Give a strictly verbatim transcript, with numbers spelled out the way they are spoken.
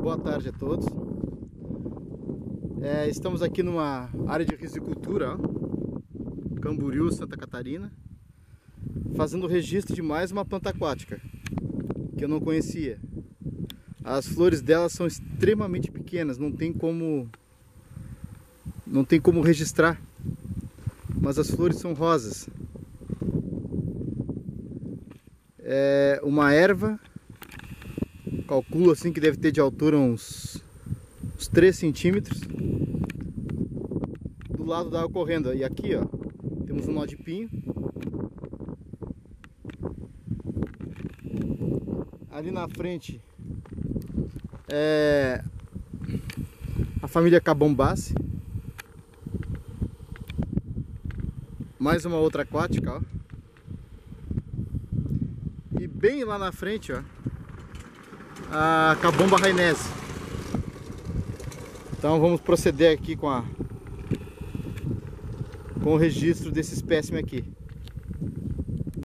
boa tarde a todos. É, estamos aqui numa área de risicultura, ó, Camboriú, Santa Catarina, fazendo o registro de mais uma planta aquática que eu não conhecia. As flores dela são extremamente pequenas, não tem como não tem como registrar, mas as flores são rosas. É uma erva, calculo assim que deve ter de altura uns, uns três centímetros, do lado da água correndo. E aqui, ó, temos um nó de pinho. Ali na frente é a família Cabombaceae. Mais uma outra aquática, ó. E bem lá na frente, ó, a Cabomba rainense. Então vamos proceder aqui com a com o registro desse espécime aqui.